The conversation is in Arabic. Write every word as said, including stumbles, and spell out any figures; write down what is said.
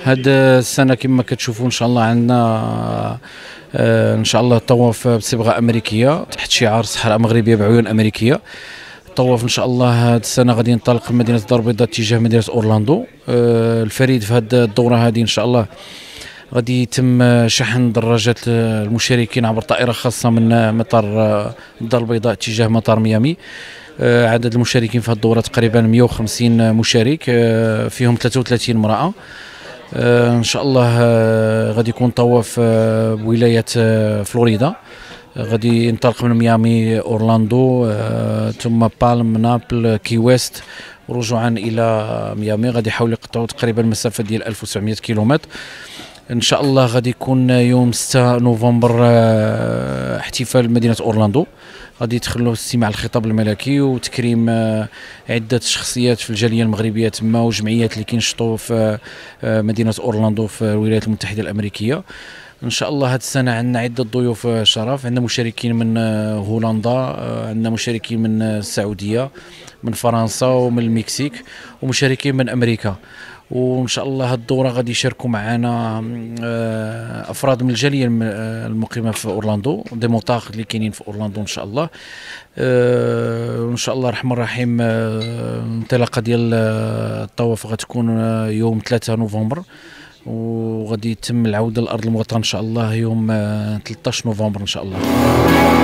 هاد السنه كما كتشوفوا ان شاء الله عندنا ان شاء الله طواف بصبغه امريكيه تحت شعار صحراء مغربيه بعيون امريكيه. الطواف ان شاء الله هاد السنه غادي ينطلق من مدينه الدار البيضاء اتجاه مدينه اورلاندو. الفريد في هاد الدوره هذه ان شاء الله غادي يتم شحن دراجات المشاركين عبر طائره خاصه من مطار الدار البيضاء اتجاه مطار ميامي. عدد المشاركين في هذه الدوره تقريبا مئة وخمسين مشارك، فيهم ثلاثة وثلاثين امراه. ان شاء الله غادي يكون طواف بولايه فلوريدا، غادي ينطلق من ميامي اورلاندو ثم بالم نابل كي ويست ورجوعا الى ميامي. غادي يحاولوا يقطعوا تقريبا مسافه ديال ألف وسبعمئة كيلومتر. ان شاء الله غادي يكون يوم ستة نوفمبر احتفال مدينه اورلاندو، غادي يدخلوا استماع الخطاب الملكي وتكريم عده شخصيات في الجاليه المغربيه تما وجمعيات اللي كينشطوا في مدينه اورلاندو في الولايات المتحده الامريكيه. ان شاء الله هذه السنه عندنا عده ضيوف شرف، عندنا مشاركين من هولندا، عندنا مشاركين من السعوديه، من فرنسا ومن المكسيك، ومشاركين من امريكا. وان شاء الله هذه الدوره غادي يشاركوا معنا افراد من الجاليه المقيمه في اورلاندو، دي موطاق اللي كاينين في اورلاندو ان شاء الله. ان شاء الله الرحمن الرحيم الانطلاقه ديال الطواف غتكون يوم ثلاثة نوفمبر، وغادي يتم العوده لارض الوطن ان شاء الله يوم ثلاثة عشر نوفمبر ان شاء الله.